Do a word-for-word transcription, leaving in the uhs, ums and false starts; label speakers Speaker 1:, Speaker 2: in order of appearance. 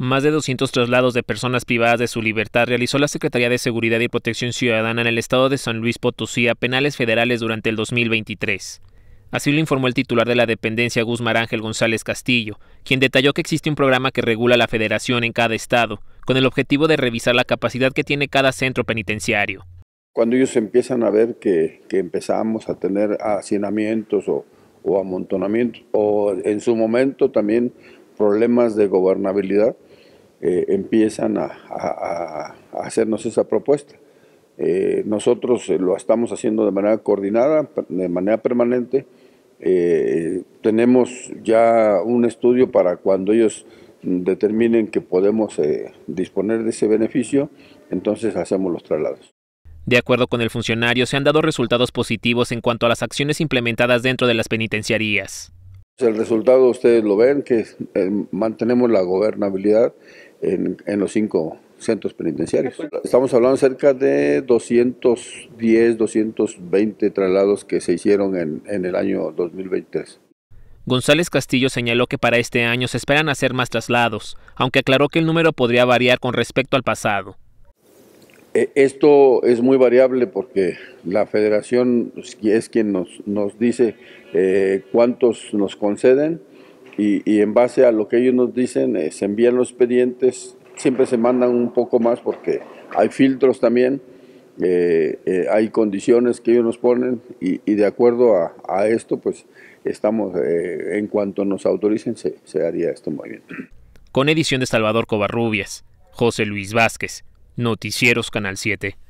Speaker 1: Más de doscientos traslados de personas privadas de su libertad realizó la Secretaría de Seguridad y Protección Ciudadana en el estado de San Luis Potosí a penales federales durante el dos mil veintitrés. Así lo informó el titular de la dependencia, Guzmán Ángel González Castillo, quien detalló que existe un programa que regula la federación en cada estado, con el objetivo de revisar la capacidad que tiene cada centro penitenciario.
Speaker 2: Cuando ellos empiezan a ver que, que empezamos a tener hacinamientos o, o amontonamientos, o en su momento también problemas de gobernabilidad, eh, empiezan a, a, a hacernos esa propuesta. Eh, nosotros lo estamos haciendo de manera coordinada, de manera permanente. Eh, tenemos ya un estudio para cuando ellos determinen que podemos eh, disponer de ese beneficio, entonces hacemos los traslados.
Speaker 1: De acuerdo con el funcionario, se han dado resultados positivos en cuanto a las acciones implementadas dentro de las penitenciarías.
Speaker 2: El resultado ustedes lo ven, que eh, mantenemos la gobernabilidad en, en los cinco centros penitenciarios. Estamos hablando cerca de doscientos diez, doscientos veinte traslados que se hicieron en, en el año dos mil veintitrés.
Speaker 1: González Castillo señaló que para este año se esperan hacer más traslados, aunque aclaró que el número podría variar con respecto al pasado.
Speaker 2: Esto es muy variable porque la federación es quien nos, nos dice eh, cuántos nos conceden y, y en base a lo que ellos nos dicen eh, se envían los expedientes, siempre se mandan un poco más porque hay filtros también, eh, eh, hay condiciones que ellos nos ponen y, y de acuerdo a, a esto pues estamos, eh, en cuanto nos autoricen se, se haría este movimiento.
Speaker 1: Con edición de Salvador Covarrubias, José Luis Vázquez, Noticieros Canal siete.